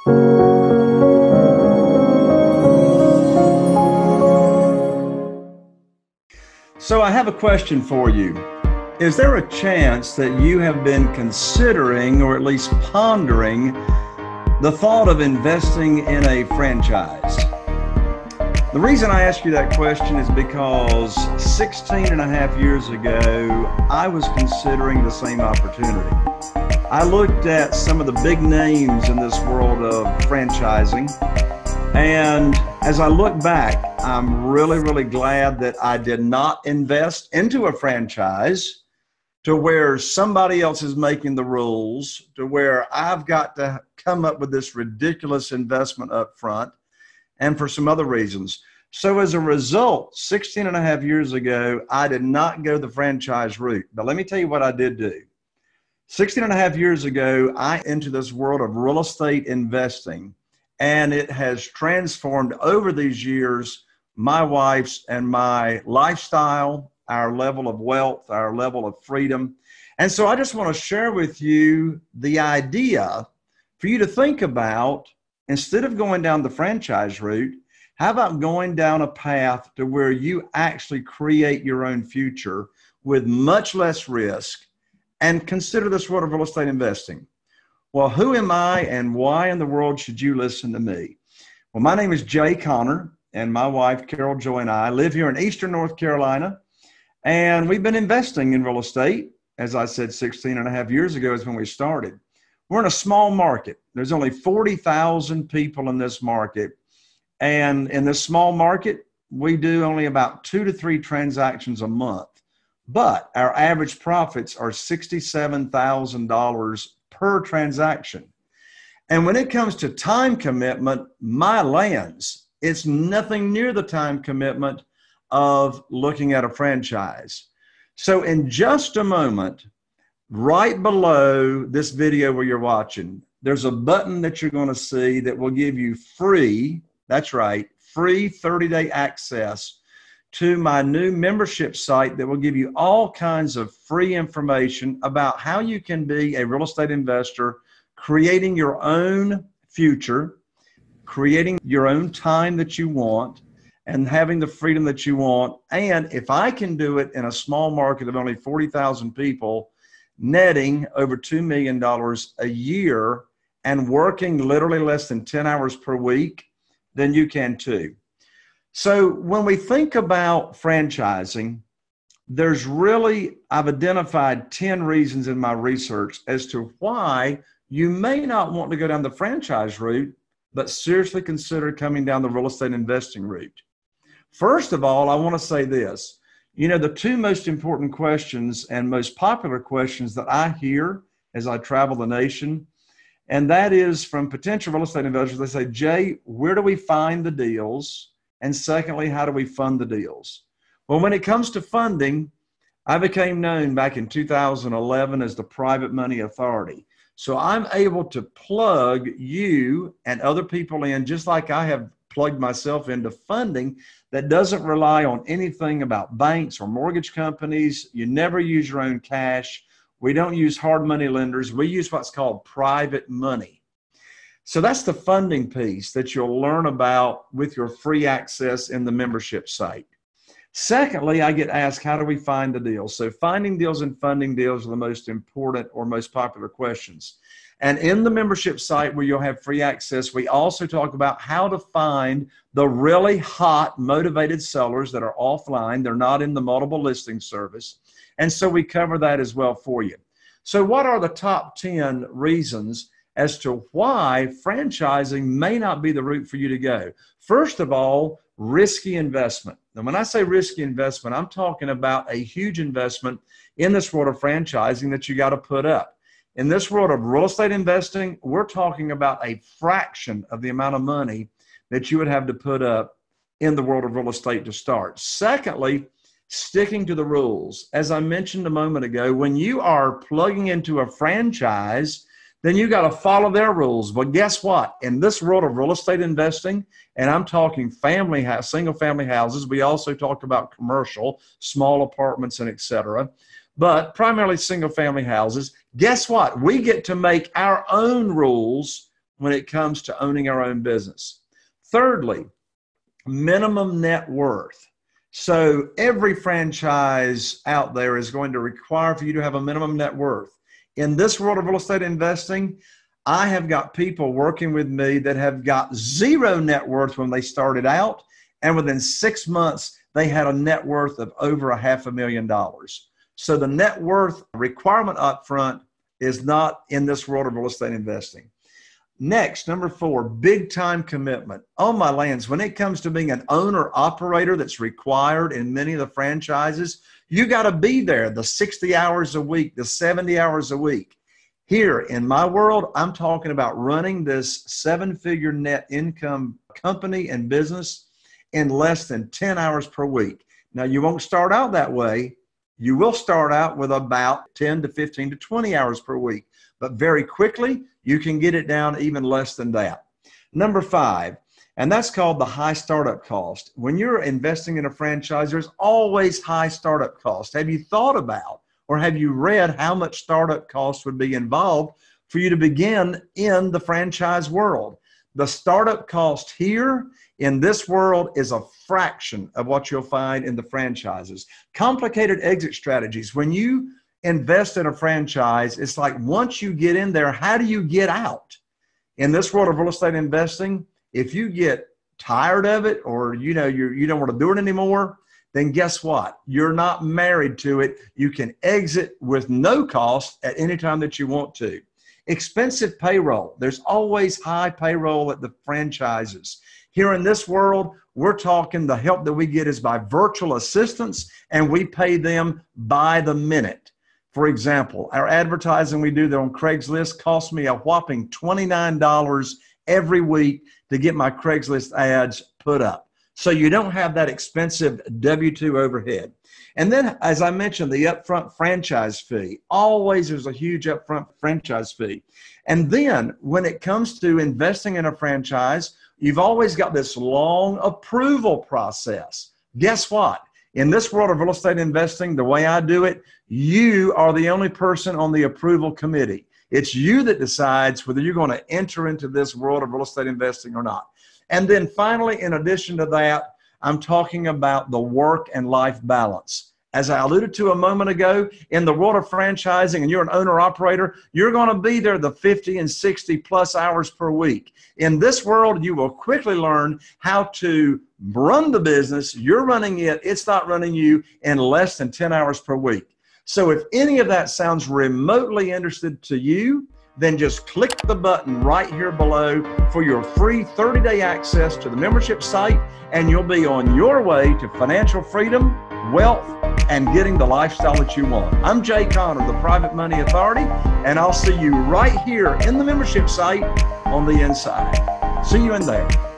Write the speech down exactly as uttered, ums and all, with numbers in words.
So I have a question for you. Is there a chance that you have been considering, or at least pondering, the thought of investing in a franchise? The reason I ask you that question is because sixteen and a half years ago, I was considering the same opportunity. I looked at some of the big names in this world of franchising, and as I look back, I'm really, really glad that I did not invest into a franchise to where somebody else is making the rules, to where I've got to come up with this ridiculous investment up front, and for some other reasons. So as a result, sixteen and a half years ago, I did not go the franchise route. But let me tell you what I did do. sixteen and a half years ago, I entered this world of real estate investing, and it has transformed over these years my wife's and my lifestyle, our level of wealth, our level of freedom. And so I just want to share with you the idea for you to think about, instead of going down the franchise route, how about going down a path to where you actually create your own future with much less risk, and consider this world of real estate investing. Well, who am I and why in the world should you listen to me? Well, my name is Jay Connor, and my wife, Carol Joy, and I live here in Eastern North Carolina, and we've been investing in real estate. As I said, sixteen and a half years ago is when we started. We're in a small market. There's only forty thousand people in this market, and in this small market, we do only about two to three transactions a month, but our average profits are sixty-seven thousand dollars per transaction. And when it comes to time commitment, my lands, it's nothing near the time commitment of looking at a franchise. So in just a moment, right below this video where you're watching, there's a button that you're going to see that will give you free, that's right, free thirty day access to my new membership site that will give you all kinds of free information about how you can be a real estate investor, creating your own future, creating your own time that you want, and having the freedom that you want. And if I can do it in a small market of only forty thousand people, netting over two million dollars a year and working literally less than ten hours per week, then you can too. So when we think about franchising, there's really, I've identified ten reasons in my research as to why you may not want to go down the franchise route, but seriously consider coming down the real estate investing route. First of all, I want to say this. You know, the two most important questions and most popular questions that I hear as I travel the nation, and that is from potential real estate investors. They say, Jay, where do we find the deals? And secondly, how do we fund the deals? Well, when it comes to funding, I became known back in two thousand eleven as the private money authority. So I'm able to plug you and other people in, just like I have plugged myself into funding that doesn't rely on anything about banks or mortgage companies. You never use your own cash. We don't use hard money lenders. We use what's called private money. So that's the funding piece that you'll learn about with your free access in the membership site. Secondly, I get asked, how do we find the deals? So finding deals and funding deals are the most important or most popular questions. And in the membership site where you'll have free access, we also talk about how to find the really hot, motivated sellers that are offline. They're not in the multiple listing service. And so we cover that as well for you. So what are the top ten reasons as to why franchising may not be the route for you to go? First of all, risky investment. Now, when I say risky investment, I'm talking about a huge investment in this world of franchising that you got to put up. In this world of real estate investing, we're talking about a fraction of the amount of money that you would have to put up in the world of real estate to start. Secondly, sticking to the rules. As I mentioned a moment ago, when you are plugging into a franchise, then you got to follow their rules. But guess what? In this world of real estate investing, and I'm talking family house, single family houses, we also talk about commercial, small apartments, and et cetera, but primarily single family houses. Guess what? We get to make our own rules when it comes to owning our own business. Thirdly, minimum net worth. So every franchise out there is going to require for you to have a minimum net worth. In this world of real estate investing, I have got people working with me that have got zero net worth when they started out, and within six months, they had a net worth of over a half a million dollars. So the net worth requirement up front is not in this world of real estate investing. Next, number four, big time commitment. On my lands, when it comes to being an owner operator that's required in many of the franchises, you got to be there the sixty hours a week, the seventy hours a week. Here in my world, I'm talking about running this seven-figure net income company and business in less than ten hours per week. Now, you won't start out that way. You will start out with about ten to fifteen to twenty hours per week, but very quickly, you can get it down even less than that. Number five, and that's called the high startup cost. When you're investing in a franchise, there's always high startup cost. Have you thought about or have you read how much startup costs would be involved for you to begin in the franchise world? The startup cost here in this world is a fraction of what you'll find in the franchises. Complicated exit strategies. When you invest in a franchise, it's like once you get in there, how do you get out? In this world of real estate investing, if you get tired of it or you know you you don't want to do it anymore, then guess what? You're not married to it. You can exit with no cost at any time that you want to. Expensive payroll. There's always high payroll at the franchises. Here in this world, we're talking the help that we get is by virtual assistants, and we pay them by the minute. For example, our advertising we do there on Craigslist costs me a whopping twenty-nine dollars every week to get my Craigslist ads put up. So you don't have that expensive W two overhead. And then, as I mentioned, the upfront franchise fee. Always there's a huge upfront franchise fee. And then when it comes to investing in a franchise, you've always got this long approval process. Guess what? In this world of real estate investing, the way I do it, you are the only person on the approval committee. It's you that decides whether you're going to enter into this world of real estate investing or not. And then finally, in addition to that, I'm talking about the work and life balance. As I alluded to a moment ago, in the world of franchising and you're an owner operator, you're going to be there the fifty and sixty plus hours per week. In this world, you will quickly learn how to run the business. You're running it. It's not running you in less than ten hours per week. So if any of that sounds remotely interested to you, then just click the button right here below for your free thirty day access to the membership site, and you'll be on your way to financial freedom, wealth, and getting the lifestyle that you want. I'm Jay Conner, the Private Money Authority, and I'll see you right here in the membership site on the inside. See you in there.